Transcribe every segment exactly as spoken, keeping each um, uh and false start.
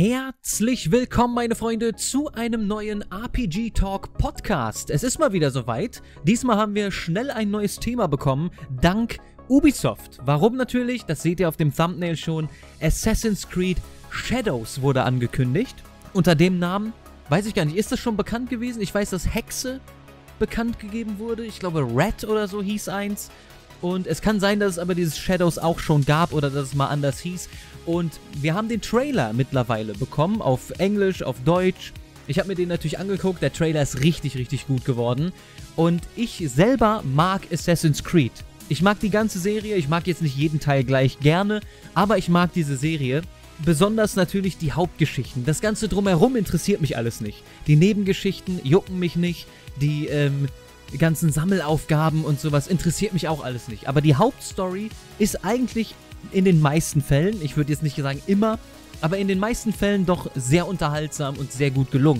Herzlich willkommen, meine Freunde, zu einem neuen R P G Talk Podcast. Es ist mal wieder soweit. Diesmal haben wir schnell ein neues Thema bekommen, dank Ubisoft. Warum natürlich? Das seht ihr auf dem Thumbnail schon. Assassin's Creed Shadows wurde angekündigt. Unter dem Namen, weiß ich gar nicht, ist das schon bekannt gewesen? Ich weiß, dass Hexe bekannt gegeben wurde. Ich glaube, Red oder so hieß eins. Und es kann sein, dass es aber dieses Shadows auch schon gab oder dass es mal anders hieß. Und wir haben den Trailer mittlerweile bekommen, auf Englisch, auf Deutsch. Ich habe mir den natürlich angeguckt, der Trailer ist richtig, richtig gut geworden. Und ich selber mag Assassin's Creed. Ich mag die ganze Serie, ich mag jetzt nicht jeden Teil gleich gerne, aber ich mag diese Serie. Besonders natürlich die Hauptgeschichten. Das Ganze drumherum interessiert mich alles nicht. Die Nebengeschichten jucken mich nicht, die, ähm... Die ganzen Sammelaufgaben und sowas interessiert mich auch alles nicht. Aber die Hauptstory ist eigentlich in den meisten Fällen, ich würde jetzt nicht sagen immer, aber in den meisten Fällen doch sehr unterhaltsam und sehr gut gelungen.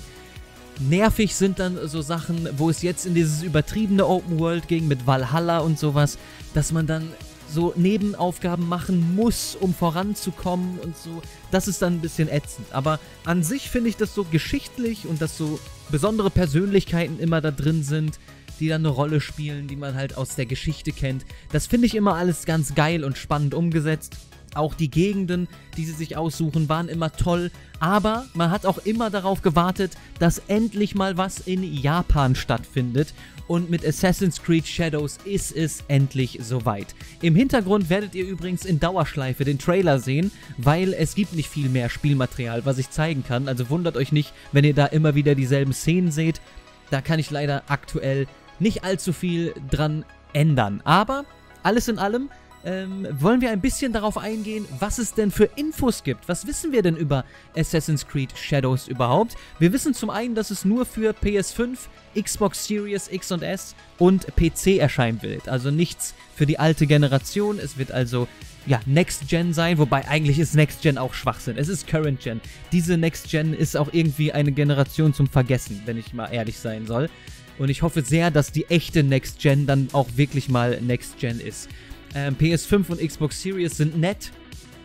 Nervig sind dann so Sachen, wo es jetzt in dieses übertriebene Open World ging mit Valhalla und sowas, dass man dann so Nebenaufgaben machen muss, um voranzukommen und so. Das ist dann ein bisschen ätzend. Aber an sich finde ich das so geschichtlich und dass so besondere Persönlichkeiten immer da drin sind, die dann eine Rolle spielen, die man halt aus der Geschichte kennt. Das finde ich immer alles ganz geil und spannend umgesetzt. Auch die Gegenden, die sie sich aussuchen, waren immer toll. Aber man hat auch immer darauf gewartet, dass endlich mal was in Japan stattfindet. Und mit Assassin's Creed Shadows ist es endlich soweit. Im Hintergrund werdet ihr übrigens in Dauerschleife den Trailer sehen, weil es gibt nicht viel mehr Spielmaterial, was ich zeigen kann. Also wundert euch nicht, wenn ihr da immer wieder dieselben Szenen seht. Da kann ich leider aktuell nicht allzu viel dran ändern. Aber alles in allem ähm, wollen wir ein bisschen darauf eingehen, was es denn für Infos gibt. Was wissen wir denn über Assassin's Creed Shadows überhaupt? Wir wissen zum einen, dass es nur für P S fünf, Xbox Series X und S und P C erscheinen wird. Also nichts für die alte Generation. Es wird also ja, Next Gen sein, wobei eigentlich ist Next Gen auch Schwachsinn. Es ist Current Gen. Diese Next Gen ist auch irgendwie eine Generation zum Vergessen, wenn ich mal ehrlich sein soll. Und ich hoffe sehr, dass die echte Next Gen dann auch wirklich mal Next Gen ist. Ähm, P S fünf und Xbox Series sind nett,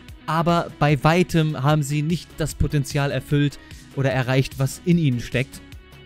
aber bei weitem haben sie nicht das Potenzial erfüllt oder erreicht, was in ihnen steckt.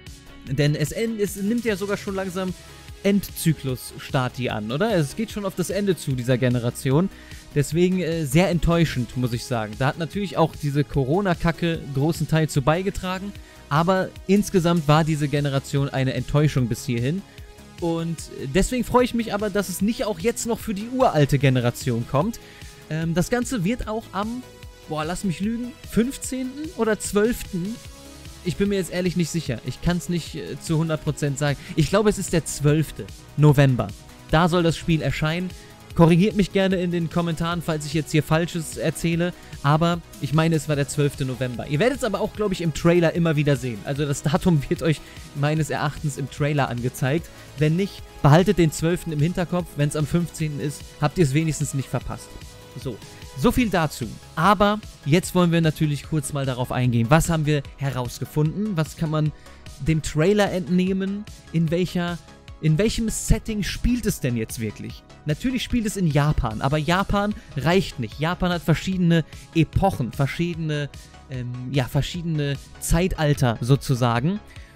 Denn es, es nimmt ja sogar schon langsam Endzyklus-Stati an, oder? Es geht schon auf das Ende zu dieser Generation. Deswegen äh, sehr enttäuschend, muss ich sagen. Da hat natürlich auch diese Corona-Kacke großen Teil zu beigetragen. Aber insgesamt war diese Generation eine Enttäuschung bis hierhin. Und deswegen freue ich mich aber, dass es nicht auch jetzt noch für die uralte Generation kommt. Ähm, das Ganze wird auch am, boah, lass mich lügen, fünfzehnten oder zwölften Ich bin mir jetzt ehrlich nicht sicher. Ich kann es nicht äh, zu hundert Prozent sagen. Ich glaube, es ist der zwölfte November. Da soll das Spiel erscheinen. Korrigiert mich gerne in den Kommentaren, falls ich jetzt hier Falsches erzähle. Aber ich meine, es war der zwölfte November. Ihr werdet es aber auch, glaube ich, im Trailer immer wieder sehen. Also das Datum wird euch meines Erachtens im Trailer angezeigt. Wenn nicht, behaltet den zwölften im Hinterkopf. Wenn es am fünfzehnten ist, habt ihr es wenigstens nicht verpasst. So, so viel dazu. Aber jetzt wollen wir natürlich kurz mal darauf eingehen. Was haben wir herausgefunden? Was kann man dem Trailer entnehmen? In welcher... In welchem Setting spielt es denn jetzt wirklich? Natürlich spielt es in Japan, aber Japan reicht nicht. Japan hat verschiedene Epochen, verschiedene, ähm, ja, verschiedene Zeitalter sozusagen.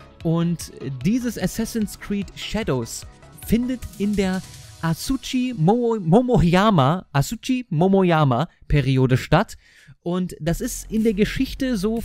Und dieses Assassin's Creed Shadows findet in der Asuchi Momo Momoyama, Asuchi Momoyama Periode statt. Und das ist in der Geschichte so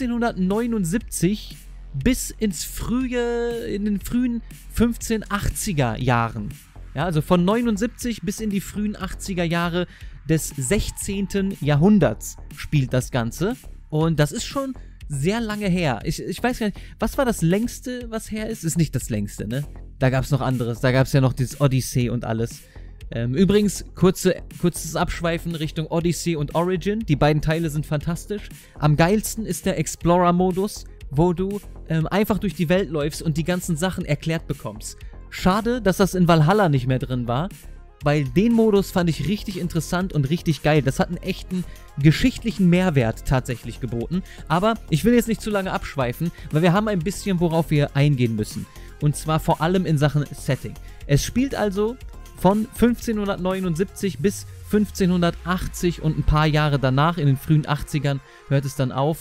fünfzehnhundertneunundsiebzig bis ins frühe, in den frühen fünfzehnhundertachtziger Jahren. Ja, also von neunundsiebzig bis in die frühen achtziger Jahre des sechzehnten Jahrhunderts spielt das Ganze. Und das ist schon sehr lange her. Ich, ich weiß gar nicht, was war das längste, was her ist? Ist nicht das längste, ne? Da gab es noch anderes. Da gab es ja noch dieses Odyssey und alles. Ähm, übrigens, kurze, kurzes Abschweifen Richtung Odyssey und Origin. Die beiden Teile sind fantastisch. Am geilsten ist der Explorer-Modus, wo du ähm, einfach durch die Welt läufst und die ganzen Sachen erklärt bekommst. Schade, dass das in Valhalla nicht mehr drin war, weil den Modus fand ich richtig interessant und richtig geil. Das hat einen echten geschichtlichen Mehrwert tatsächlich geboten. Aber ich will jetzt nicht zu lange abschweifen, weil wir haben ein bisschen, worauf wir eingehen müssen. Und zwar vor allem in Sachen Setting. Es spielt also von fünfzehnhundertneunundsiebzig bis fünfzehnhundertachtzig und ein paar Jahre danach, in den frühen achtzigern, hört es dann auf.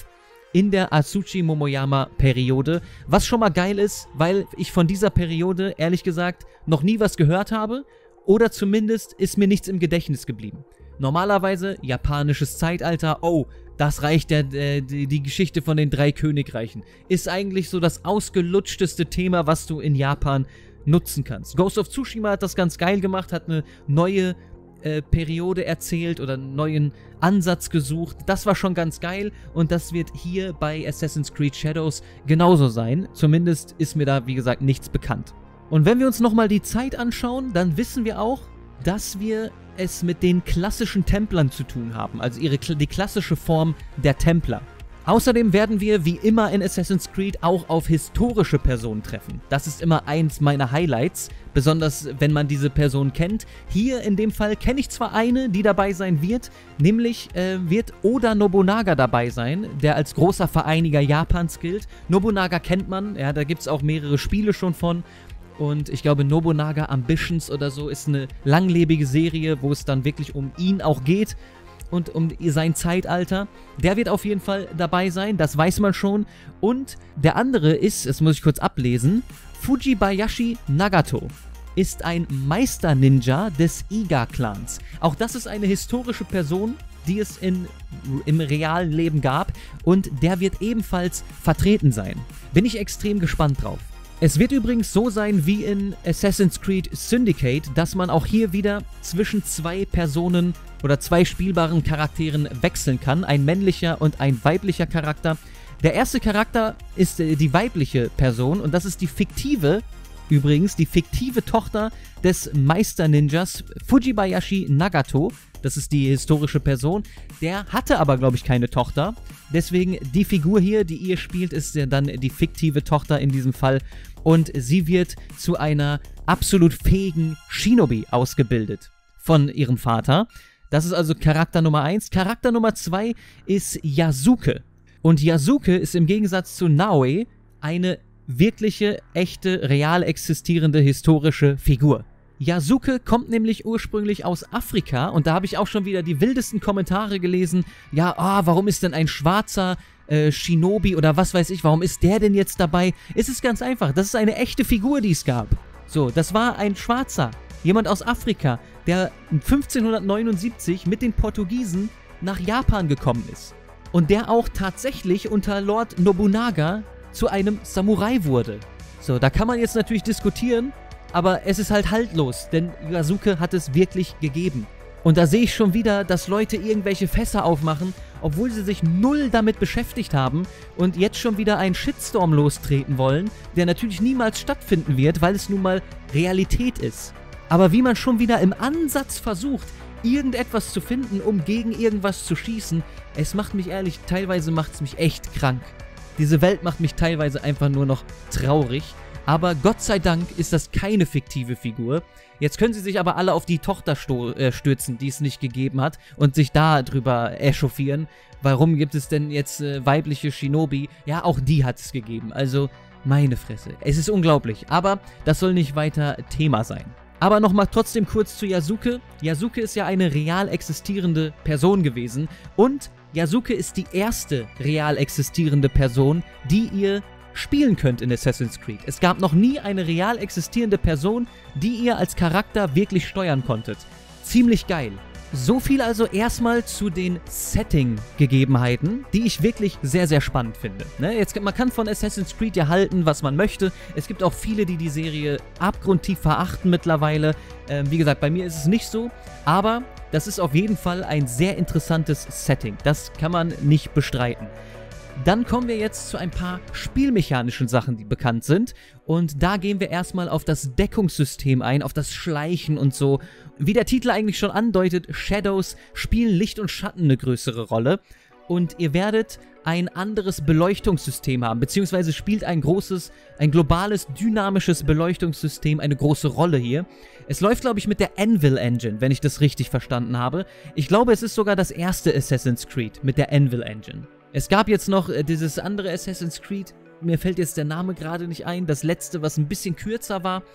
in der Asuchi Momoyama Periode, was schon mal geil ist, weil ich von dieser Periode, ehrlich gesagt, noch nie was gehört habe oder zumindest ist mir nichts im Gedächtnis geblieben. Normalerweise japanisches Zeitalter, oh, das reicht der, äh, die, die Geschichte von den drei Königreichen. Ist eigentlich so das ausgelutschteste Thema, was du in Japan nutzen kannst. Ghost of Tsushima hat das ganz geil gemacht, hat eine neue äh, Periode erzählt oder einen neuen Ansatz gesucht. Das war schon ganz geil und das wird hier bei Assassin's Creed Shadows genauso sein. Zumindest ist mir da, wie gesagt, nichts bekannt. Und wenn wir uns nochmal die Zeit anschauen, dann wissen wir auch, dass wir es mit den klassischen Templern zu tun haben, also ihre, die klassische Form der Templer. Außerdem werden wir, wie immer in Assassin's Creed, auch auf historische Personen treffen. Das ist immer eins meiner Highlights, besonders wenn man diese Person kennt. Hier in dem Fall kenne ich zwar eine, die dabei sein wird, nämlich äh, wird Oda Nobunaga dabei sein, der als großer Vereiniger Japans gilt. Nobunaga kennt man, ja, da gibt es auch mehrere Spiele schon von. Und ich glaube, Nobunaga Ambitions oder so ist eine langlebige Serie, wo es dann wirklich um ihn auch geht und um sein Zeitalter. Der wird auf jeden Fall dabei sein, das weiß man schon. Und der andere ist, das muss ich kurz ablesen, Fujibayashi Nagato ist ein Meister-Ninja des Iga-Clans. Auch das ist eine historische Person, die es in, im realen Leben gab und der wird ebenfalls vertreten sein. Bin ich extrem gespannt drauf. Es wird übrigens so sein wie in Assassin's Creed Syndicate, dass man auch hier wieder zwischen zwei Personen oder zwei spielbaren Charakteren wechseln kann. Ein männlicher und ein weiblicher Charakter. Der erste Charakter ist die weibliche Person und das ist die fiktive, übrigens die fiktive Tochter des Meister-Ninjas Fujibayashi Nagato. Das ist die historische Person. Der hatte aber, glaube ich, keine Tochter. Deswegen die Figur hier, die ihr spielt, ist ja dann die fiktive Tochter in diesem Fall. Und sie wird zu einer absolut fähigen Shinobi ausgebildet von ihrem Vater. Das ist also Charakter Nummer eins. Charakter Nummer zwei ist Yasuke. Und Yasuke ist im Gegensatz zu Naoe eine wirkliche, echte, real existierende historische Figur. Yasuke kommt nämlich ursprünglich aus Afrika und da habe ich auch schon wieder die wildesten Kommentare gelesen. Ja, ah, warum ist denn ein schwarzer äh, Shinobi oder was weiß ich, warum ist der denn jetzt dabei? Es ist ganz einfach, das ist eine echte Figur, die es gab. So, das war ein Schwarzer, jemand aus Afrika, der fünfzehnhundertneunundsiebzig mit den Portugiesen nach Japan gekommen ist. Und der auch tatsächlich unter Lord Nobunaga zu einem Samurai wurde. So, da kann man jetzt natürlich diskutieren, aber es ist halt haltlos, denn Yasuke hat es wirklich gegeben. Und da sehe ich schon wieder, dass Leute irgendwelche Fässer aufmachen, obwohl sie sich null damit beschäftigt haben und jetzt schon wieder einen Shitstorm lostreten wollen, der natürlich niemals stattfinden wird, weil es nun mal Realität ist. Aber wie man schon wieder im Ansatz versucht, irgendetwas zu finden, um gegen irgendwas zu schießen, es macht mich ehrlich, teilweise macht es mich echt krank. Diese Welt macht mich teilweise einfach nur noch traurig. Aber Gott sei Dank ist das keine fiktive Figur. Jetzt können sie sich aber alle auf die Tochter äh, stürzen, die es nicht gegeben hat und sich da drüber echauffieren. Warum gibt es denn jetzt äh, weibliche Shinobi? Ja, auch die hat es gegeben. Also, meine Fresse. Es ist unglaublich, aber das soll nicht weiter Thema sein. Aber nochmal trotzdem kurz zu Yasuke. Yasuke ist ja eine real existierende Person gewesen und Yasuke ist die erste real existierende Person, die ihr spielen könnt in Assassin's Creed. Es gab noch nie eine real existierende Person, die ihr als Charakter wirklich steuern konntet. Ziemlich geil. So viel also erstmal zu den Setting-Gegebenheiten, die ich wirklich sehr, sehr spannend finde. Ne? Jetzt, man kann von Assassin's Creed ja halten, was man möchte. Es gibt auch viele, die die Serie abgrundtief verachten mittlerweile. Ähm, wie gesagt, bei mir ist es nicht so, aber das ist auf jeden Fall ein sehr interessantes Setting. Das kann man nicht bestreiten. Dann kommen wir jetzt zu ein paar spielmechanischen Sachen, die bekannt sind. Und da gehen wir erstmal auf das Deckungssystem ein, auf das Schleichen und so. Wie der Titel eigentlich schon andeutet, Shadows spielen Licht und Schatten eine größere Rolle. Und ihr werdet ein anderes Beleuchtungssystem haben, beziehungsweise spielt ein großes, ein globales, dynamisches Beleuchtungssystem eine große Rolle hier. Es läuft, glaube ich, mit der Anvil Engine, wenn ich das richtig verstanden habe. Ich glaube, es ist sogar das erste Assassin's Creed mit der Anvil Engine. Es gab jetzt noch äh, dieses andere Assassin's Creed, mir fällt jetzt der Name gerade nicht ein, das letzte, was ein bisschen kürzer war.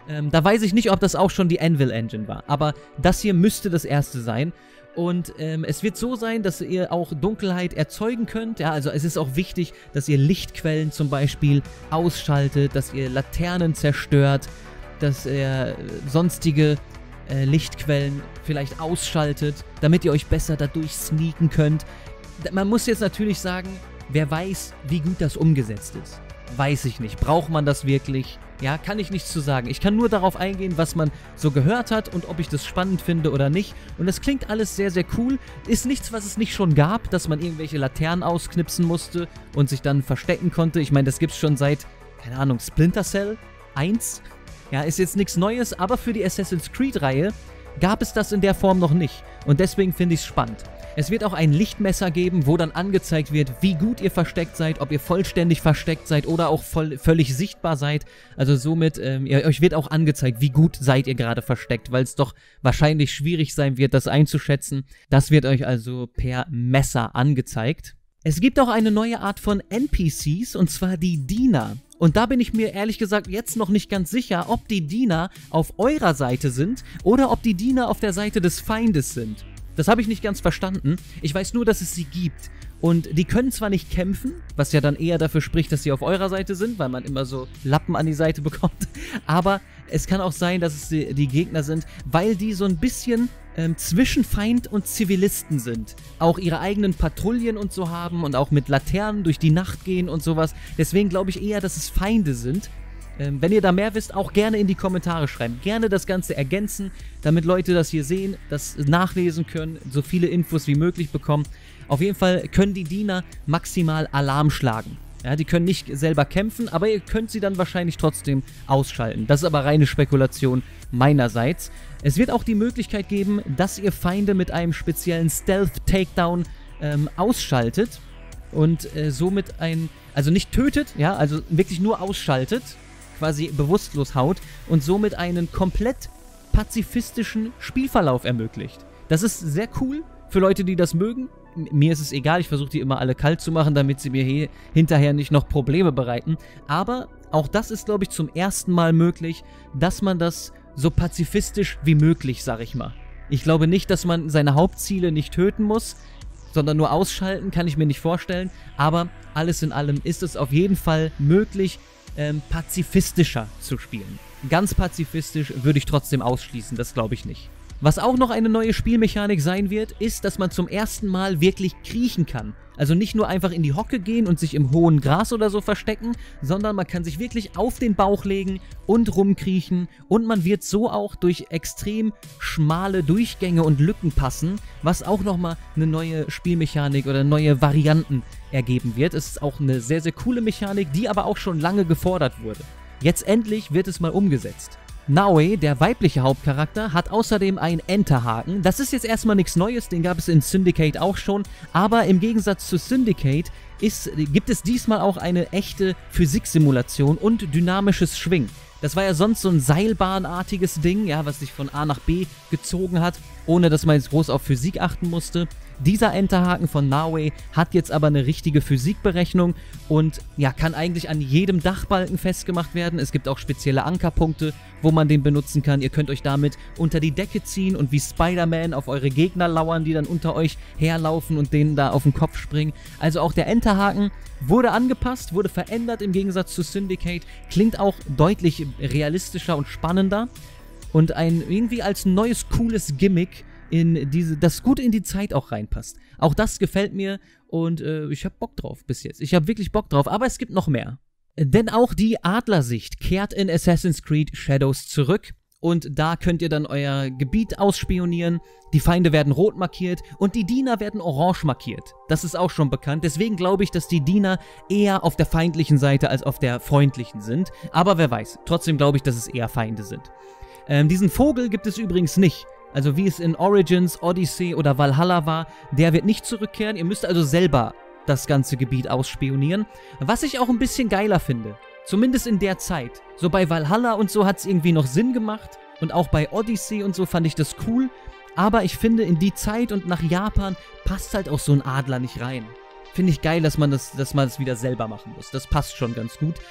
Ähm, da weiß ich nicht, ob das auch schon die Anvil Engine war, aber das hier müsste das erste sein. Und ähm, es wird so sein, dass ihr auch Dunkelheit erzeugen könnt. Ja, also es ist auch wichtig, dass ihr Lichtquellen zum Beispiel ausschaltet, dass ihr Laternen zerstört, dass ihr sonstige äh, Lichtquellen vielleicht ausschaltet, damit ihr euch besser dadurch sneaken könnt. Man muss jetzt natürlich sagen, wer weiß, wie gut das umgesetzt ist. Weiß ich nicht. Braucht man das wirklich? Ja, kann ich nichts zu sagen. Ich kann nur darauf eingehen, was man so gehört hat und ob ich das spannend finde oder nicht. Und das klingt alles sehr, sehr cool. Ist nichts, was es nicht schon gab, dass man irgendwelche Laternen ausknipsen musste und sich dann verstecken konnte. Ich meine, das gibt's schon seit, keine Ahnung, Splinter Cell eins. Ja, ist jetzt nichts Neues, aber für die Assassin's Creed-Reihe gab es das in der Form noch nicht. Und deswegen finde ich es spannend. Es wird auch ein Lichtmesser geben, wo dann angezeigt wird, wie gut ihr versteckt seid, ob ihr vollständig versteckt seid oder auch voll, völlig sichtbar seid. Also somit, ähm, ihr, euch wird auch angezeigt, wie gut seid ihr gerade versteckt, weil es doch wahrscheinlich schwierig sein wird, das einzuschätzen. Das wird euch also per Messer angezeigt. Es gibt auch eine neue Art von N P Cs, und zwar die Diener. Und da bin ich mir ehrlich gesagt jetzt noch nicht ganz sicher, ob die Diener auf eurer Seite sind oder ob die Diener auf der Seite des Feindes sind. Das habe ich nicht ganz verstanden. Ich weiß nur, dass es sie gibt. Und die können zwar nicht kämpfen, was ja dann eher dafür spricht, dass sie auf eurer Seite sind, weil man immer so Lappen an die Seite bekommt. Aber es kann auch sein, dass es die, die Gegner sind, weil die so ein bisschen ähm, zwischen Feind und Zivilisten sind. Auch ihre eigenen Patrouillen und so haben und auch mit Laternen durch die Nacht gehen und sowas. Deswegen glaube ich eher, dass es Feinde sind. Ähm, wenn ihr da mehr wisst, auch gerne in die Kommentare schreiben. Gerne das Ganze ergänzen, damit Leute das hier sehen, das nachlesen können, so viele Infos wie möglich bekommen. Auf jeden Fall können die Diener maximal Alarm schlagen. Ja, die können nicht selber kämpfen, aber ihr könnt sie dann wahrscheinlich trotzdem ausschalten. Das ist aber reine Spekulation meinerseits. Es wird auch die Möglichkeit geben, dass ihr Feinde mit einem speziellen Stealth-Takedown ähm, ausschaltet und äh, somit ein, also nicht tötet, ja, also wirklich nur ausschaltet, quasi bewusstlos haut und somit einen komplett pazifistischen Spielverlauf ermöglicht. Das ist sehr cool für Leute, die das mögen. Mir ist es egal, ich versuche die immer alle kalt zu machen, damit sie mir hier hinterher nicht noch Probleme bereiten. Aber auch das ist, glaube ich, zum ersten Mal möglich, dass man das so pazifistisch wie möglich, sag ich mal. Ich glaube nicht, dass man seine Hauptziele nicht töten muss, sondern nur ausschalten, kann ich mir nicht vorstellen. Aber alles in allem ist es auf jeden Fall möglich, ähm, pazifistischer zu spielen. Ganz pazifistisch würde ich trotzdem ausschließen, das glaube ich nicht. Was auch noch eine neue Spielmechanik sein wird, ist, dass man zum ersten Mal wirklich kriechen kann. Also nicht nur einfach in die Hocke gehen und sich im hohen Gras oder so verstecken, sondern man kann sich wirklich auf den Bauch legen und rumkriechen und man wird so auch durch extrem schmale Durchgänge und Lücken passen, was auch nochmal eine neue Spielmechanik oder neue Varianten ergeben wird. Es ist auch eine sehr, sehr coole Mechanik, die aber auch schon lange gefordert wurde. Jetzt endlich wird es mal umgesetzt. Naoe, der weibliche Hauptcharakter, hat außerdem einen Enterhaken. Das ist jetzt erstmal nichts Neues, den gab es in Syndicate auch schon, aber im Gegensatz zu Syndicate ist, gibt es diesmal auch eine echte Physiksimulation und dynamisches Schwingen. Das war ja sonst so ein Seilbahnartiges Ding, ja, was sich von A nach B gezogen hat, ohne dass man jetzt groß auf Physik achten musste. Dieser Enterhaken von Naoe hat jetzt aber eine richtige Physikberechnung und ja, kann eigentlich an jedem Dachbalken festgemacht werden. Es gibt auch spezielle Ankerpunkte, wo man den benutzen kann. Ihr könnt euch damit unter die Decke ziehen und wie Spider-Man auf eure Gegner lauern, die dann unter euch herlaufen und denen da auf den Kopf springen. Also auch der Enterhaken wurde angepasst, wurde verändert im Gegensatz zu Syndicate. Klingt auch deutlich realistischer und spannender und ein irgendwie als neues, cooles Gimmick, in diese, das gut in die Zeit auch reinpasst. Auch das gefällt mir und äh, ich habe Bock drauf bis jetzt. Ich habe wirklich Bock drauf, aber es gibt noch mehr. Denn auch die Adlersicht kehrt in Assassin's Creed Shadows zurück und da könnt ihr dann euer Gebiet ausspionieren, die Feinde werden rot markiert und die Diener werden orange markiert. Das ist auch schon bekannt, deswegen glaube ich, dass die Diener eher auf der feindlichen Seite als auf der freundlichen sind. Aber wer weiß, trotzdem glaube ich, dass es eher Feinde sind. Ähm, diesen Vogel gibt es übrigens nicht. Also wie es in Origins, Odyssey oder Valhalla war, der wird nicht zurückkehren. Ihr müsst also selber das ganze Gebiet ausspionieren. Was ich auch ein bisschen geiler finde. Zumindest in der Zeit. So bei Valhalla und so hat es irgendwie noch Sinn gemacht. Und auch bei Odyssey und so fand ich das cool. Aber ich finde, in die Zeit und nach Japan passt halt auch so ein Adler nicht rein. Finde ich geil, dass man das, dass man das wieder selber machen muss. Das passt schon ganz gut.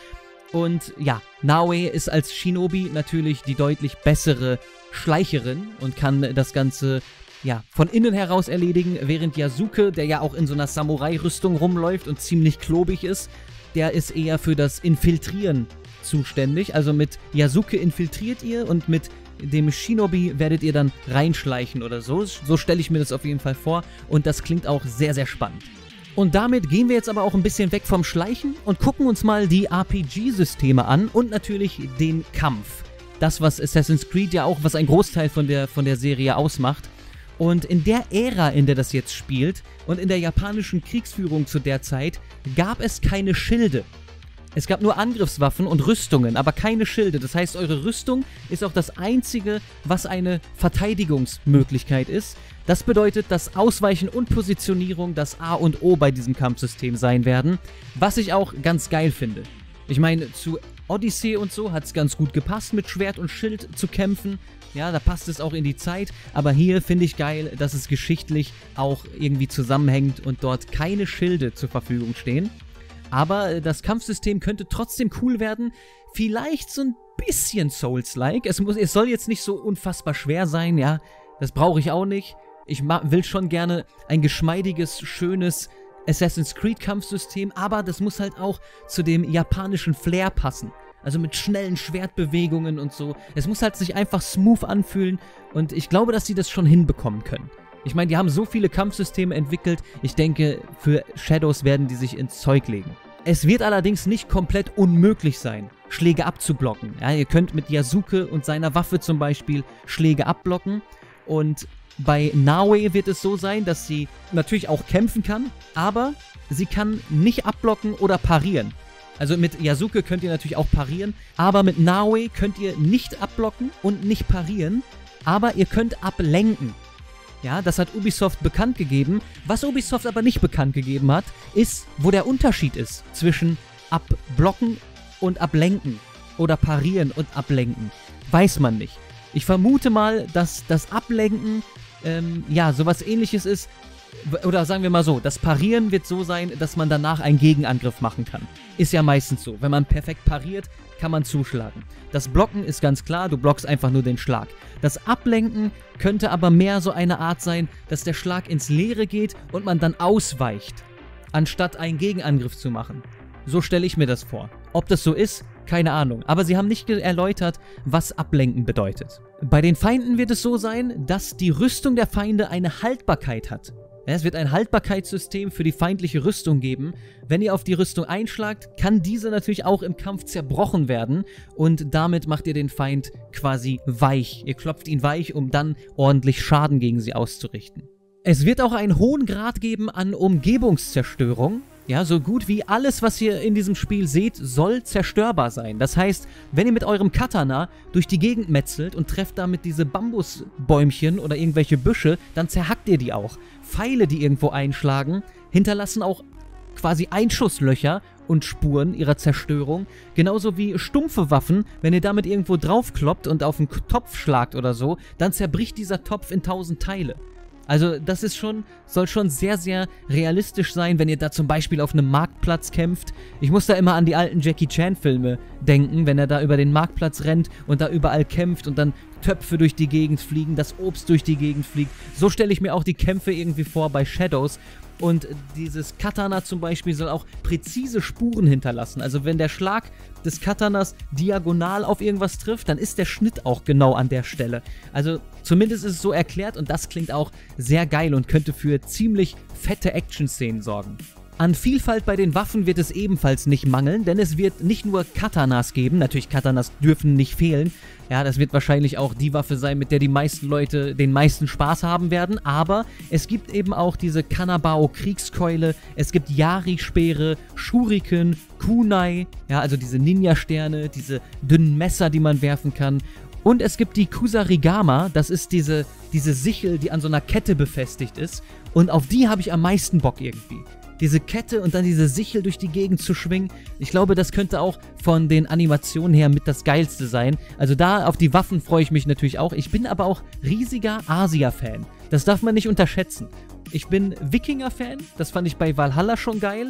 Und ja, Naoe ist als Shinobi natürlich die deutlich bessere Schleicherin und kann das Ganze ja, von innen heraus erledigen, während Yasuke, der ja auch in so einer Samurai-Rüstung rumläuft und ziemlich klobig ist, der ist eher für das Infiltrieren zuständig. Also mit Yasuke infiltriert ihr und mit dem Shinobi werdet ihr dann reinschleichen oder so. So stelle ich mir das auf jeden Fall vor und das klingt auch sehr, sehr spannend. Und damit gehen wir jetzt aber auch ein bisschen weg vom Schleichen und gucken uns mal die R P G-Systeme an und natürlich den Kampf. Das, was Assassin's Creed ja auch, was ein Großteil von der, von der Serie ausmacht. Und in der Ära, in der das jetzt spielt und in der japanischen Kriegsführung zu der Zeit, gab es keine Schilde. Es gab nur Angriffswaffen und Rüstungen, aber keine Schilde. Das heißt, eure Rüstung ist auch das Einzige, was eine Verteidigungsmöglichkeit ist. Das bedeutet, dass Ausweichen und Positionierung das A und O bei diesem Kampfsystem sein werden, was ich auch ganz geil finde. Ich meine, zu Odyssey und so hat es ganz gut gepasst, mit Schwert und Schild zu kämpfen. Ja, da passt es auch in die Zeit, aber hier finde ich geil, dass es geschichtlich auch irgendwie zusammenhängt und dort keine Schilde zur Verfügung stehen. Aber das Kampfsystem könnte trotzdem cool werden, vielleicht so ein bisschen Souls-like. Es, muss, es soll jetzt nicht so unfassbar schwer sein, ja, das brauche ich auch nicht. Ich will schon gerne ein geschmeidiges, schönes Assassin's Creed Kampfsystem, aber das muss halt auch zu dem japanischen Flair passen. Also mit schnellen Schwertbewegungen und so. Es muss halt sich einfach smooth anfühlen und ich glaube, dass sie das schon hinbekommen können. Ich meine, die haben so viele Kampfsysteme entwickelt, ich denke, für Shadows werden die sich ins Zeug legen. Es wird allerdings nicht komplett unmöglich sein, Schläge abzublocken. Ja, ihr könnt mit Yasuke und seiner Waffe zum Beispiel Schläge abblocken und bei Naoe wird es so sein, dass sie natürlich auch kämpfen kann, aber sie kann nicht abblocken oder parieren. Also mit Yasuke könnt ihr natürlich auch parieren, aber mit Naoe könnt ihr nicht abblocken und nicht parieren, aber ihr könnt ablenken. Ja, das hat Ubisoft bekannt gegeben. Was Ubisoft aber nicht bekannt gegeben hat, ist, wo der Unterschied ist zwischen abblocken und ablenken oder parieren und ablenken. Weiß man nicht. Ich vermute mal, dass das Ablenken, ähm, ja, sowas Ähnliches ist. Oder sagen wir mal so, das Parieren wird so sein, dass man danach einen Gegenangriff machen kann. Ist ja meistens so. Wenn man perfekt pariert, kann man zuschlagen. Das Blocken ist ganz klar, du blockst einfach nur den Schlag. Das Ablenken könnte aber mehr so eine Art sein, dass der Schlag ins Leere geht und man dann ausweicht, anstatt einen Gegenangriff zu machen. So stelle ich mir das vor. Ob das so ist, keine Ahnung. Aber sie haben nicht erläutert, was Ablenken bedeutet. Bei den Feinden wird es so sein, dass die Rüstung der Feinde eine Haltbarkeit hat. Es wird ein Haltbarkeitssystem für die feindliche Rüstung geben. Wenn ihr auf die Rüstung einschlagt, kann diese natürlich auch im Kampf zerbrochen werden und damit macht ihr den Feind quasi weich. Ihr klopft ihn weich, um dann ordentlich Schaden gegen sie auszurichten. Es wird auch einen hohen Grad geben an Umgebungszerstörung. Ja, so gut wie alles, was ihr in diesem Spiel seht, soll zerstörbar sein. Das heißt, wenn ihr mit eurem Katana durch die Gegend metzelt und trefft damit diese Bambusbäumchen oder irgendwelche Büsche, dann zerhackt ihr die auch. Pfeile, die irgendwo einschlagen, hinterlassen auch quasi Einschusslöcher und Spuren ihrer Zerstörung. Genauso wie stumpfe Waffen, wenn ihr damit irgendwo draufkloppt und auf einen Topf schlagt oder so, dann zerbricht dieser Topf in tausend Teile. Also das ist schon, soll schon sehr, sehr realistisch sein, wenn ihr da zum Beispiel auf einem Marktplatz kämpft. Ich muss da immer an die alten Jackie Chan Filme denken, wenn er da über den Marktplatz rennt und da überall kämpft und dann Töpfe durch die Gegend fliegen, das Obst durch die Gegend fliegt. So stelle ich mir auch die Kämpfe irgendwie vor bei Shadows. Und dieses Katana zum Beispiel soll auch präzise Spuren hinterlassen. Also wenn der Schlag des Katanas diagonal auf irgendwas trifft, dann ist der Schnitt auch genau an der Stelle. Also zumindest ist es so erklärt und das klingt auch sehr geil und könnte für ziemlich fette Action-Szenen sorgen. An Vielfalt bei den Waffen wird es ebenfalls nicht mangeln, denn es wird nicht nur Katanas geben, natürlich Katanas dürfen nicht fehlen, ja, das wird wahrscheinlich auch die Waffe sein, mit der die meisten Leute den meisten Spaß haben werden, aber es gibt eben auch diese Kanabao-Kriegskeule, es gibt Yari-Speere, Shuriken, Kunai, ja, also diese Ninja-Sterne, diese dünnen Messer, die man werfen kann. Und es gibt die Kusarigama, das ist diese, diese Sichel, die an so einer Kette befestigt ist und auf die habe ich am meisten Bock irgendwie. Diese Kette und dann diese Sichel durch die Gegend zu schwingen. Ich glaube, das könnte auch von den Animationen her mit das Geilste sein. Also da auf die Waffen freue ich mich natürlich auch. Ich bin aber auch riesiger Asia-Fan. Das darf man nicht unterschätzen. Ich bin Wikinger-Fan. Das fand ich bei Valhalla schon geil.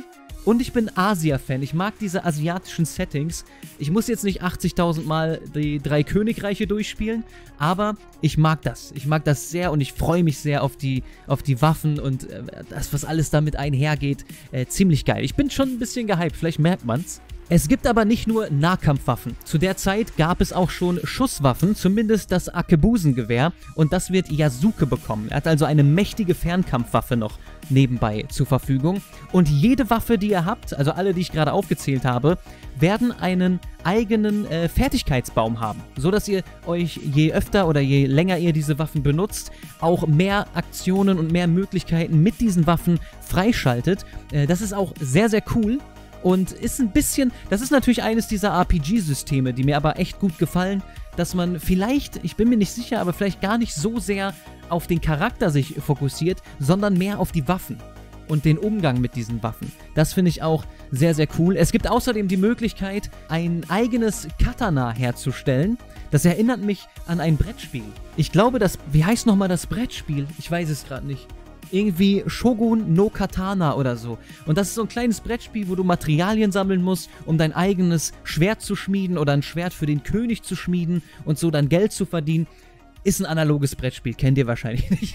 Und ich bin Asia-Fan. Ich mag diese asiatischen Settings. Ich muss jetzt nicht achtzigtausend Mal die drei Königreiche durchspielen, aber ich mag das. Ich mag das sehr und ich freue mich sehr auf die, auf die Waffen und äh, das, was alles damit einhergeht. Äh, ziemlich geil. Ich bin schon ein bisschen gehypt, vielleicht merkt man's. Es gibt aber nicht nur Nahkampfwaffen. Zu der Zeit gab es auch schon Schusswaffen, zumindest das Arkebusengewehr, und das wird Yasuke bekommen. Er hat also eine mächtige Fernkampfwaffe noch nebenbei zur Verfügung. Und jede Waffe, die ihr habt, also alle, die ich gerade aufgezählt habe, werden einen eigenen äh, Fertigkeitsbaum haben, so dass ihr euch je öfter oder je länger ihr diese Waffen benutzt, auch mehr Aktionen und mehr Möglichkeiten mit diesen Waffen freischaltet. Äh, das ist auch sehr, sehr cool. Und ist ein bisschen, das ist natürlich eines dieser R P G-Systeme, die mir aber echt gut gefallen, dass man vielleicht, ich bin mir nicht sicher, aber vielleicht gar nicht so sehr auf den Charakter sich fokussiert, sondern mehr auf die Waffen und den Umgang mit diesen Waffen. Das finde ich auch sehr, sehr cool. Es gibt außerdem die Möglichkeit, ein eigenes Katana herzustellen. Das erinnert mich an ein Brettspiel. Ich glaube, das, wie heißt nochmal das Brettspiel? Ich weiß es gerade nicht. Irgendwie Shogun no Katana oder so. Und das ist so ein kleines Brettspiel, wo du Materialien sammeln musst, um dein eigenes Schwert zu schmieden oder ein Schwert für den König zu schmieden und so dann Geld zu verdienen. Ist ein analoges Brettspiel, kennt ihr wahrscheinlich nicht.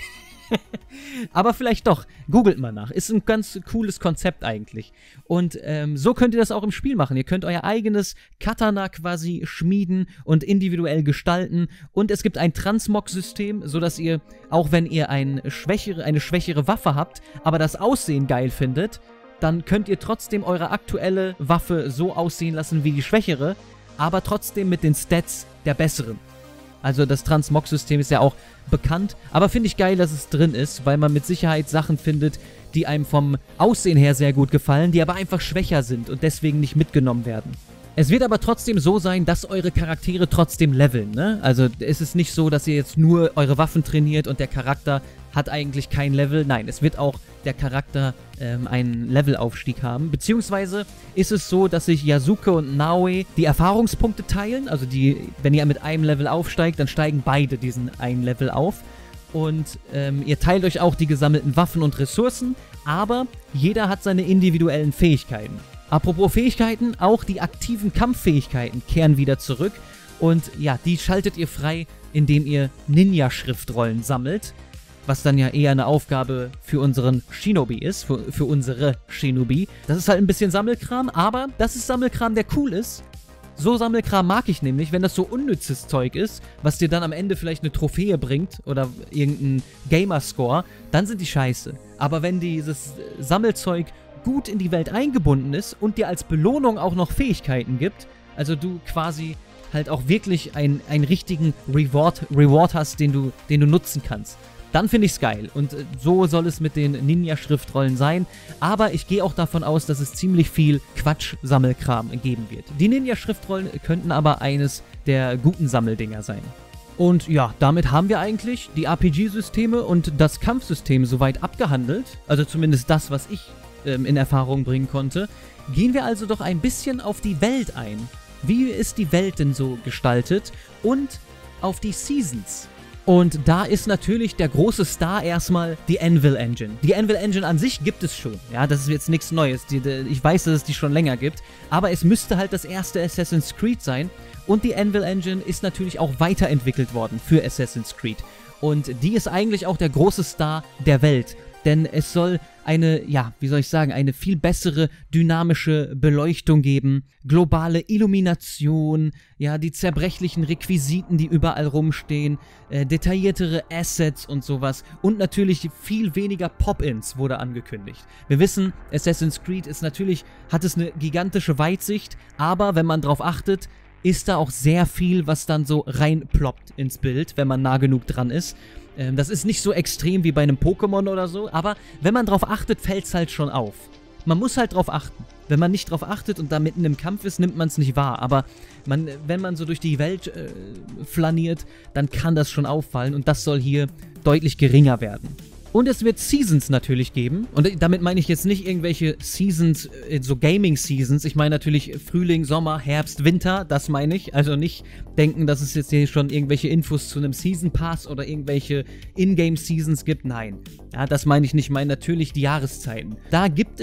Aber vielleicht doch, googelt mal nach. Ist ein ganz cooles Konzept eigentlich. Und ähm, so könnt ihr das auch im Spiel machen. Ihr könnt euer eigenes Katana quasi schmieden und individuell gestalten. Und es gibt ein Transmog-System, sodass ihr, auch wenn ihr ein schwächere, eine schwächere Waffe habt, aber das Aussehen geil findet, dann könnt ihr trotzdem eure aktuelle Waffe so aussehen lassen wie die schwächere, aber trotzdem mit den Stats der besseren. Also das Transmog-System ist ja auch bekannt, aber finde ich geil, dass es drin ist, weil man mit Sicherheit Sachen findet, die einem vom Aussehen her sehr gut gefallen, die aber einfach schwächer sind und deswegen nicht mitgenommen werden. Es wird aber trotzdem so sein, dass eure Charaktere trotzdem leveln, ne? Also es ist nicht so, dass ihr jetzt nur eure Waffen trainiert und der Charakter hat eigentlich kein Level. Nein, es wird auch der Charakter ähm, einen Levelaufstieg haben. Beziehungsweise ist es so, dass sich Yasuke und Naoe die Erfahrungspunkte teilen. Also die, wenn ihr mit einem Level aufsteigt, dann steigen beide diesen einen Level auf. Und ähm, ihr teilt euch auch die gesammelten Waffen und Ressourcen, aber jeder hat seine individuellen Fähigkeiten. Apropos Fähigkeiten, auch die aktiven Kampffähigkeiten kehren wieder zurück. Und ja, die schaltet ihr frei, indem ihr Ninja-Schriftrollen sammelt. Was dann ja eher eine Aufgabe für unseren Shinobi ist, für, für unsere Shinobi. Das ist halt ein bisschen Sammelkram, aber das ist Sammelkram, der cool ist. So Sammelkram mag ich nämlich, wenn das so unnützes Zeug ist, was dir dann am Ende vielleicht eine Trophäe bringt oder irgendein Gamerscore, dann sind die scheiße. Aber wenn dieses Sammelzeug gut in die Welt eingebunden ist und dir als Belohnung auch noch Fähigkeiten gibt, also du quasi halt auch wirklich einen, einen richtigen Reward, Reward hast, den du, den du nutzen kannst, dann finde ich es geil. Und so soll es mit den Ninja-Schriftrollen sein. Aber ich gehe auch davon aus, dass es ziemlich viel Quatsch-Sammelkram geben wird. Die Ninja-Schriftrollen könnten aber eines der guten Sammeldinger sein. Und ja, damit haben wir eigentlich die R P G-Systeme und das Kampfsystem soweit abgehandelt. Also zumindest das, was ich ähm, in Erfahrung bringen konnte. Gehen wir also doch ein bisschen auf die Welt ein. Wie ist die Welt denn so gestaltet? Und auf die Seasons. Und da ist natürlich der große Star erstmal die Anvil Engine. Die Anvil Engine an sich gibt es schon. Ja, das ist jetzt nichts Neues. Die, die, ich weiß, dass es die schon länger gibt. Aber es müsste halt das erste Assassin's Creed sein. Und die Anvil Engine ist natürlich auch weiterentwickelt worden für Assassin's Creed. Und die ist eigentlich auch der große Star der Welt. Denn es soll eine, ja, wie soll ich sagen, eine viel bessere dynamische Beleuchtung geben, globale Illumination, ja, die zerbrechlichen Requisiten, die überall rumstehen, äh, detailliertere Assets und sowas und natürlich viel weniger Pop-Ins wurde angekündigt. Wir wissen, Assassin's Creed ist natürlich, hat es eine gigantische Weitsicht, aber wenn man drauf achtet, ist da auch sehr viel, was dann so reinploppt ins Bild, wenn man nah genug dran ist. Ähm, das ist nicht so extrem wie bei einem Pokémon oder so, aber wenn man drauf achtet, fällt es halt schon auf. Man muss halt drauf achten. Wenn man nicht drauf achtet und da mitten im Kampf ist, nimmt man es nicht wahr. Aber man, wenn man so durch die Welt äh, flaniert, dann kann das schon auffallen und das soll hier deutlich geringer werden. Und es wird Seasons natürlich geben. Und damit meine ich jetzt nicht irgendwelche Seasons, so Gaming-Seasons. Ich meine natürlich Frühling, Sommer, Herbst, Winter. Das meine ich. Also nicht denken, dass es jetzt hier schon irgendwelche Infos zu einem Season Pass oder irgendwelche Ingame-Seasons gibt. Nein. Ja, das meine ich nicht. Ich meine natürlich die Jahreszeiten. Da gibt es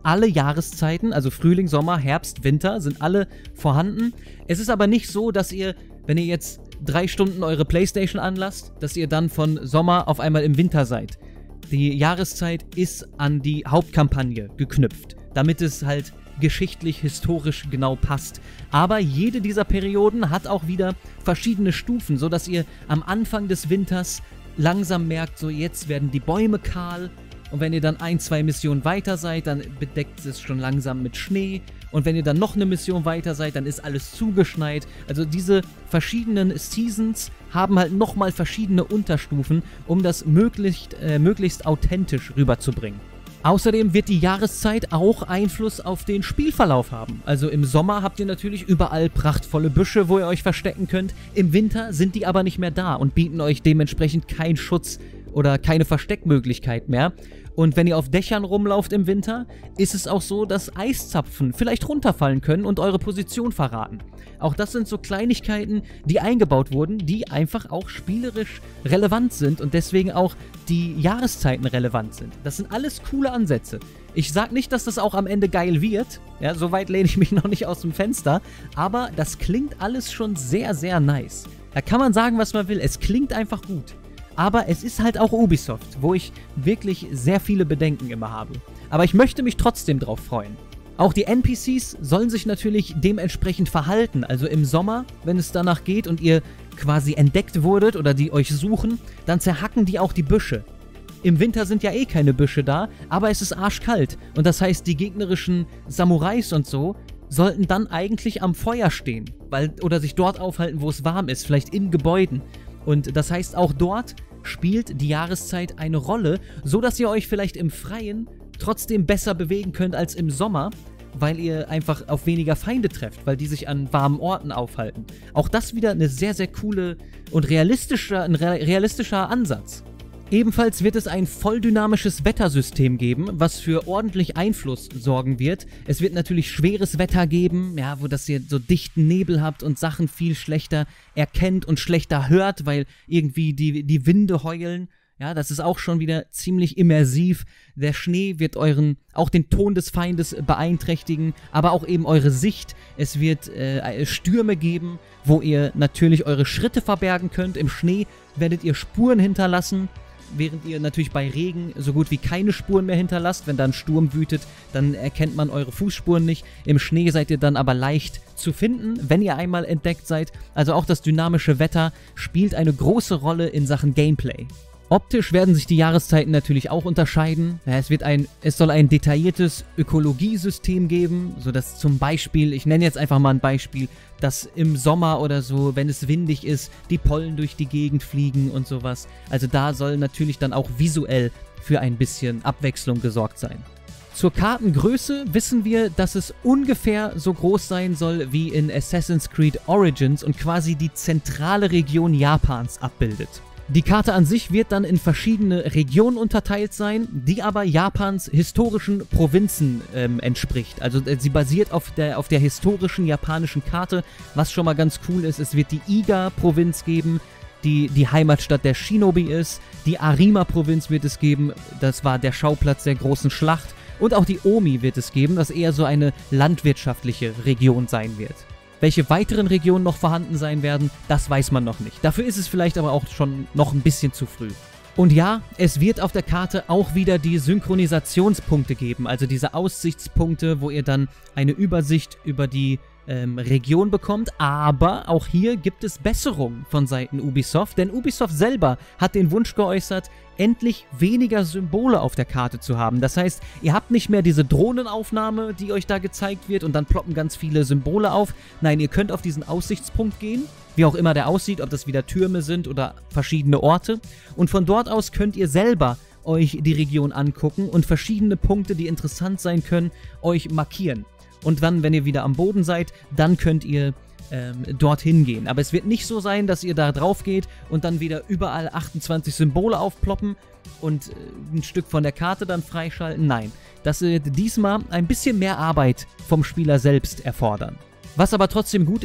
alle Jahreszeiten, also Frühling, Sommer, Herbst, Winter, sind alle vorhanden. Es ist aber nicht so, dass ihr, wenn ihr jetzt drei Stunden eure Playstation anlasst, dass ihr dann von Sommer auf einmal im Winter seid. Die Jahreszeit ist an die Hauptkampagne geknüpft, damit es halt geschichtlich, historisch genau passt. Aber jede dieser Perioden hat auch wieder verschiedene Stufen, sodass ihr am Anfang des Winters langsam merkt, so jetzt werden die Bäume kahl. Und wenn ihr dann ein, zwei Missionen weiter seid, dann bedeckt es schon langsam mit Schnee. Und wenn ihr dann noch eine Mission weiter seid, dann ist alles zugeschneit. Also diese verschiedenen Seasons haben halt nochmal verschiedene Unterstufen, um das möglichst, äh, möglichst authentisch rüberzubringen. Außerdem wird die Jahreszeit auch Einfluss auf den Spielverlauf haben. Also im Sommer habt ihr natürlich überall prachtvolle Büsche, wo ihr euch verstecken könnt. Im Winter sind die aber nicht mehr da und bieten euch dementsprechend keinen Schutz oder keine Versteckmöglichkeit mehr. Und wenn ihr auf Dächern rumlauft im Winter, ist es auch so, dass Eiszapfen vielleicht runterfallen können und eure Position verraten. Auch das sind so Kleinigkeiten, die eingebaut wurden, die einfach auch spielerisch relevant sind und deswegen auch die Jahreszeiten relevant sind. Das sind alles coole Ansätze. Ich sag nicht, dass das auch am Ende geil wird, ja, so weit lehne ich mich noch nicht aus dem Fenster, aber das klingt alles schon sehr, sehr nice. Da kann man sagen, was man will, es klingt einfach gut. Aber es ist halt auch Ubisoft, wo ich wirklich sehr viele Bedenken immer habe. Aber ich möchte mich trotzdem drauf freuen. Auch die N P Cs sollen sich natürlich dementsprechend verhalten. Also im Sommer, wenn es danach geht und ihr quasi entdeckt wurdet oder die euch suchen, dann zerhacken die auch die Büsche. Im Winter sind ja eh keine Büsche da, aber es ist arschkalt. Und das heißt, die gegnerischen Samurais und so sollten dann eigentlich am Feuer stehen, weil, oder sich dort aufhalten, wo es warm ist, vielleicht in Gebäuden. Und das heißt, auch dort spielt die Jahreszeit eine Rolle, so dass ihr euch vielleicht im Freien trotzdem besser bewegen könnt als im Sommer, weil ihr einfach auf weniger Feinde trefft, weil die sich an warmen Orten aufhalten. Auch das wieder eine sehr, sehr coole und realistischer, ein realistischer Ansatz. Ebenfalls wird es ein voll dynamisches Wettersystem geben, was für ordentlich Einfluss sorgen wird. Es wird natürlich schweres Wetter geben, ja, wo das ihr so dichten Nebel habt und Sachen viel schlechter erkennt und schlechter hört, weil irgendwie die, die Winde heulen. Ja, das ist auch schon wieder ziemlich immersiv. Der Schnee wird euren, auch den Ton des Feindes beeinträchtigen, aber auch eben eure Sicht. Es wird äh, Stürme geben, wo ihr natürlich eure Schritte verbergen könnt. Im Schnee werdet ihr Spuren hinterlassen, während ihr natürlich bei Regen so gut wie keine Spuren mehr hinterlasst. Wenn dann Sturm wütet, dann erkennt man eure Fußspuren nicht. Im Schnee seid ihr dann aber leicht zu finden, wenn ihr einmal entdeckt seid. Also auch das dynamische Wetter spielt eine große Rolle in Sachen Gameplay. Optisch werden sich die Jahreszeiten natürlich auch unterscheiden. Ja, es, wird ein, es soll ein detailliertes Ökologiesystem geben, sodass zum Beispiel, ich nenne jetzt einfach mal ein Beispiel, dass im Sommer oder so, wenn es windig ist, die Pollen durch die Gegend fliegen und sowas. Also da soll natürlich dann auch visuell für ein bisschen Abwechslung gesorgt sein. Zur Kartengröße wissen wir, dass es ungefähr so groß sein soll wie in Assassin's Creed Origins und quasi die zentrale Region Japans abbildet. Die Karte an sich wird dann in verschiedene Regionen unterteilt sein, die aber Japans historischen Provinzen ähm, entspricht. Also äh, sie basiert auf der, auf der historischen japanischen Karte, was schon mal ganz cool ist. Es wird die Iga-Provinz geben, die die Heimatstadt der Shinobi ist. Die Arima-Provinz wird es geben, das war der Schauplatz der großen Schlacht. Und auch die Omi wird es geben, das eher so eine landwirtschaftliche Region sein wird. Welche weiteren Regionen noch vorhanden sein werden, das weiß man noch nicht. Dafür ist es vielleicht aber auch schon noch ein bisschen zu früh. Und ja, es wird auf der Karte auch wieder die Synchronisationspunkte geben, also diese Aussichtspunkte, wo ihr dann eine Übersicht über die ähm, Region bekommt, aber auch hier gibt es Besserungen von Seiten Ubisoft, denn Ubisoft selber hat den Wunsch geäußert, endlich weniger Symbole auf der Karte zu haben. Das heißt, ihr habt nicht mehr diese Drohnenaufnahme, die euch da gezeigt wird und dann ploppen ganz viele Symbole auf. Nein, ihr könnt auf diesen Aussichtspunkt gehen, wie auch immer der aussieht, ob das wieder Türme sind oder verschiedene Orte. Und von dort aus könnt ihr selber euch die Region angucken und verschiedene Punkte, die interessant sein können, euch markieren. Und dann, wenn ihr wieder am Boden seid, dann könnt ihr ähm, dorthin gehen. Aber es wird nicht so sein, dass ihr da drauf geht und dann wieder überall achtundzwanzig Symbole aufploppen und äh, ein Stück von der Karte dann freischalten. Nein, das wird diesmal ein bisschen mehr Arbeit vom Spieler selbst erfordern. Was aber trotzdem gut ist,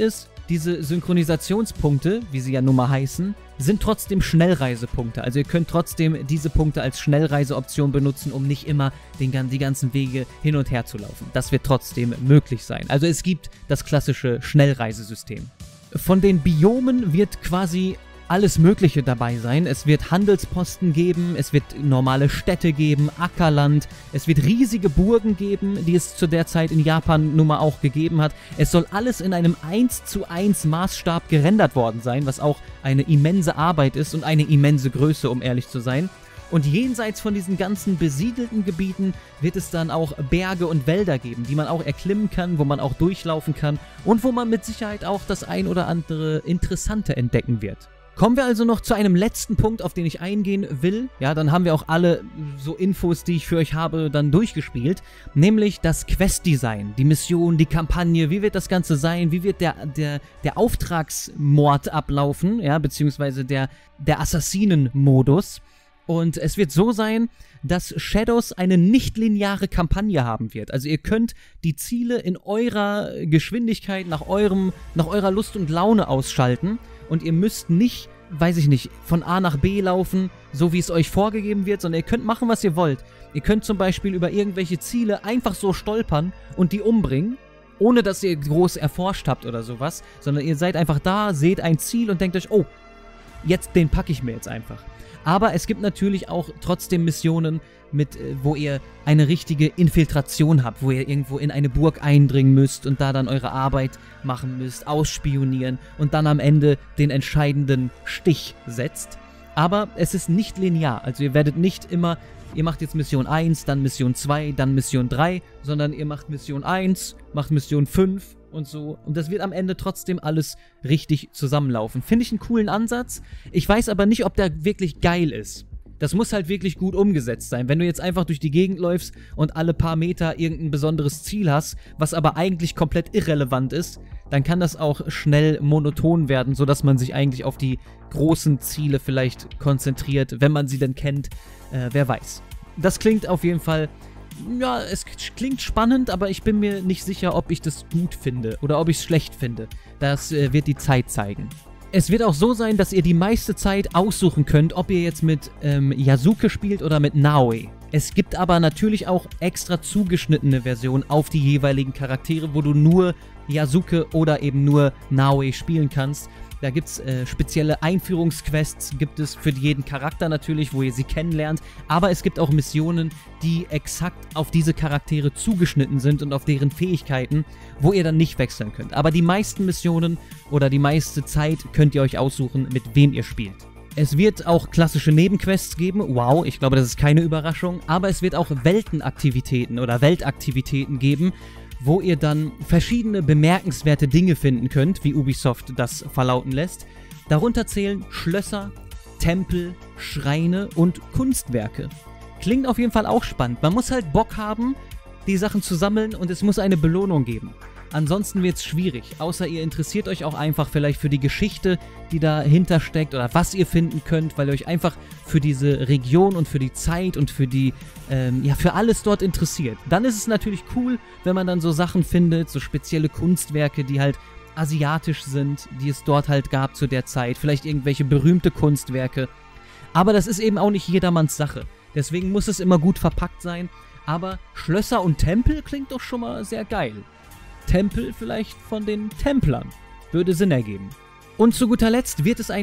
diese Synchronisationspunkte, wie sie ja nun mal heißen, sind trotzdem Schnellreisepunkte. Also ihr könnt trotzdem diese Punkte als Schnellreiseoption benutzen, um nicht immer den, die ganzen Wege hin und her zu laufen. Das wird trotzdem möglich sein. Also es gibt das klassische Schnellreisesystem. Von den Biomen wird quasi alles Mögliche dabei sein. Es wird Handelsposten geben, es wird normale Städte geben, Ackerland, es wird riesige Burgen geben, die es zu der Zeit in Japan nun mal auch gegeben hat. Es soll alles in einem eins zu eins Maßstab gerendert worden sein, was auch eine immense Arbeit ist und eine immense Größe, um ehrlich zu sein. Und jenseits von diesen ganzen besiedelten Gebieten wird es dann auch Berge und Wälder geben, die man auch erklimmen kann, wo man auch durchlaufen kann und wo man mit Sicherheit auch das ein oder andere Interessante entdecken wird. Kommen wir also noch zu einem letzten Punkt, auf den ich eingehen will. Ja, dann haben wir auch alle so Infos, die ich für euch habe, dann durchgespielt. Nämlich das Quest-Design, die Mission, die Kampagne, wie wird das Ganze sein, wie wird der, der, der Auftragsmord ablaufen, ja, beziehungsweise der, der Assassinen-Modus. Und es wird so sein, dass Shadows eine nicht-lineare Kampagne haben wird. Also ihr könnt die Ziele in eurer Geschwindigkeit, nach, eurem, nach eurer Lust und Laune ausschalten. Und ihr müsst nicht, weiß ich nicht, von A nach B laufen, so wie es euch vorgegeben wird, sondern ihr könnt machen, was ihr wollt. Ihr könnt zum Beispiel über irgendwelche Ziele einfach so stolpern und die umbringen, ohne dass ihr groß erforscht habt oder sowas, sondern ihr seid einfach da, seht ein Ziel und denkt euch, oh, jetzt den packe ich mir jetzt einfach. Aber es gibt natürlich auch trotzdem Missionen, mit, wo ihr eine richtige Infiltration habt, wo ihr irgendwo in eine Burg eindringen müsst und da dann eure Arbeit machen müsst, ausspionieren und dann am Ende den entscheidenden Stich setzt. Aber es ist nicht linear, also ihr werdet nicht immer, ihr macht jetzt Mission eins, dann Mission zwei, dann Mission drei, sondern ihr macht Mission eins, macht Mission fünf und so. Und das wird am Ende trotzdem alles richtig zusammenlaufen. Finde ich einen coolen Ansatz. Ich weiß aber nicht, ob der wirklich geil ist. Das muss halt wirklich gut umgesetzt sein. Wenn du jetzt einfach durch die Gegend läufst und alle paar Meter irgendein besonderes Ziel hast, was aber eigentlich komplett irrelevant ist, dann kann das auch schnell monoton werden, sodass man sich eigentlich auf die großen Ziele vielleicht konzentriert, wenn man sie denn kennt. Äh, wer weiß. Das klingt auf jeden Fall... Ja, es klingt spannend, aber ich bin mir nicht sicher, ob ich das gut finde oder ob ich es schlecht finde. Das äh, wird die Zeit zeigen. Es wird auch so sein, dass ihr die meiste Zeit aussuchen könnt, ob ihr jetzt mit ähm, Yasuke spielt oder mit Naoe. Es gibt aber natürlich auch extra zugeschnittene Versionen auf die jeweiligen Charaktere, wo du nur Yasuke oder eben nur Naoe spielen kannst. Da gibt es äh, spezielle Einführungsquests, gibt es für jeden Charakter natürlich, wo ihr sie kennenlernt. Aber es gibt auch Missionen, die exakt auf diese Charaktere zugeschnitten sind und auf deren Fähigkeiten, wo ihr dann nicht wechseln könnt. Aber die meisten Missionen oder die meiste Zeit könnt ihr euch aussuchen, mit wem ihr spielt. Es wird auch klassische Nebenquests geben. Wow, ich glaube, das ist keine Überraschung. Aber es wird auch Weltenaktivitäten oder Weltaktivitäten geben, wo ihr dann verschiedene bemerkenswerte Dinge finden könnt, wie Ubisoft das verlauten lässt. Darunter zählen Schlösser, Tempel, Schreine und Kunstwerke. Klingt auf jeden Fall auch spannend. Man muss halt Bock haben, die Sachen zu sammeln und es muss eine Belohnung geben. Ansonsten wird es schwierig, außer ihr interessiert euch auch einfach vielleicht für die Geschichte, die dahinter steckt oder was ihr finden könnt, weil ihr euch einfach für diese Region und für die Zeit und für die, ähm, ja, für alles dort interessiert. Dann ist es natürlich cool, wenn man dann so Sachen findet, so spezielle Kunstwerke, die halt asiatisch sind, die es dort halt gab zu der Zeit, vielleicht irgendwelche berühmte Kunstwerke. Aber das ist eben auch nicht jedermanns Sache. Deswegen muss es immer gut verpackt sein. Aber Schlösser und Tempel klingt doch schon mal sehr geil. Tempel vielleicht von den Templern. Würde Sinn ergeben. Und zu guter Letzt wird es ein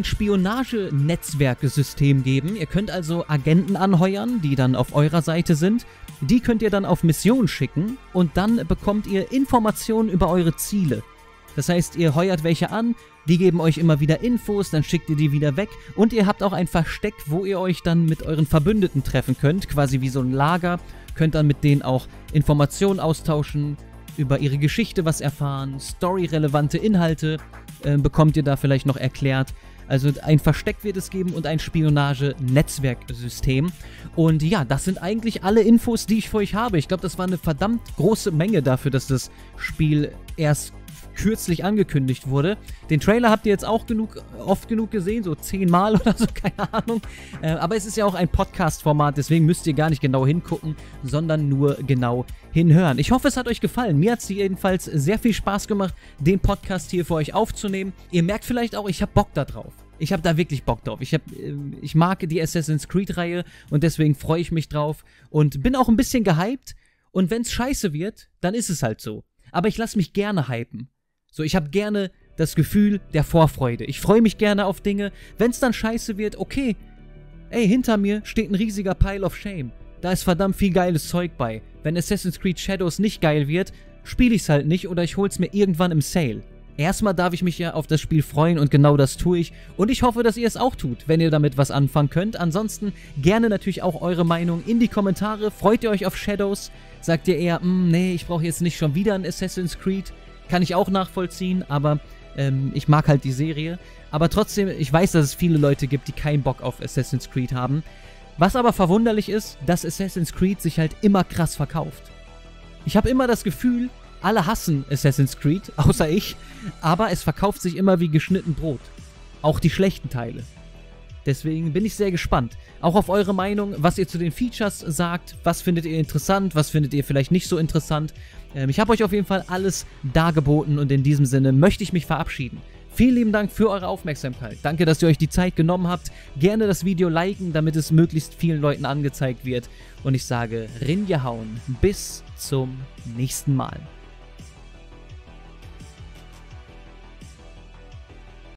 Spionagenetzwerkesystem geben. Ihr könnt also Agenten anheuern, die dann auf eurer Seite sind. Die könnt ihr dann auf Mission schicken und dann bekommt ihr Informationen über eure Ziele. Das heißt, ihr heuert welche an, die geben euch immer wieder Infos, dann schickt ihr die wieder weg und ihr habt auch ein Versteck, wo ihr euch dann mit euren Verbündeten treffen könnt, quasi wie so ein Lager. Könnt dann mit denen auch Informationen austauschen, über ihre Geschichte was erfahren, storyrelevante Inhalte äh, bekommt ihr da vielleicht noch erklärt. Also ein Versteck wird es geben und ein Spionage-Netzwerksystem. Und ja, das sind eigentlich alle Infos, die ich für euch habe. Ich glaube, das war eine verdammt große Menge dafür, dass das Spiel erst kürzlich angekündigt wurde. Den Trailer habt ihr jetzt auch genug, oft genug gesehen, so zehnmal oder so, keine Ahnung. Äh, aber es ist ja auch ein Podcast-Format, deswegen müsst ihr gar nicht genau hingucken, sondern nur genau hinhören. Ich hoffe, es hat euch gefallen. Mir hat es jedenfalls sehr viel Spaß gemacht, den Podcast hier für euch aufzunehmen. Ihr merkt vielleicht auch, ich habe Bock da drauf. Ich habe da wirklich Bock drauf. Ich, hab, ich mag die Assassin's Creed-Reihe und deswegen freue ich mich drauf und bin auch ein bisschen gehypt. Und wenn es scheiße wird, dann ist es halt so. Aber ich lasse mich gerne hypen. So, ich habe gerne das Gefühl der Vorfreude. Ich freue mich gerne auf Dinge. Wenn es dann scheiße wird, okay. Ey, hinter mir steht ein riesiger Pile of Shame. Da ist verdammt viel geiles Zeug bei. Wenn Assassin's Creed Shadows nicht geil wird, spiele ich es halt nicht oder ich hole es mir irgendwann im Sale. Erstmal darf ich mich ja auf das Spiel freuen und genau das tue ich. Und ich hoffe, dass ihr es auch tut, wenn ihr damit was anfangen könnt. Ansonsten gerne natürlich auch eure Meinung in die Kommentare. Freut ihr euch auf Shadows? Sagt ihr eher, nee, ich brauche jetzt nicht schon wieder ein Assassin's Creed? Kann ich auch nachvollziehen, aber ähm, ich mag halt die Serie. Aber trotzdem, ich weiß, dass es viele Leute gibt, die keinen Bock auf Assassin's Creed haben. Was aber verwunderlich ist, dass Assassin's Creed sich halt immer krass verkauft. Ich habe immer das Gefühl, alle hassen Assassin's Creed, außer ich, aber es verkauft sich immer wie geschnitten Brot. Auch die schlechten Teile. Deswegen bin ich sehr gespannt. Auch auf eure Meinung, was ihr zu den Features sagt, was findet ihr interessant, was findet ihr vielleicht nicht so interessant. Ähm, ich habe euch auf jeden Fall alles dargeboten und in diesem Sinne möchte ich mich verabschieden. Vielen lieben Dank für eure Aufmerksamkeit. Danke, dass ihr euch die Zeit genommen habt. Gerne das Video liken, damit es möglichst vielen Leuten angezeigt wird. Und ich sage, Rinje hauen. Bis zum nächsten Mal.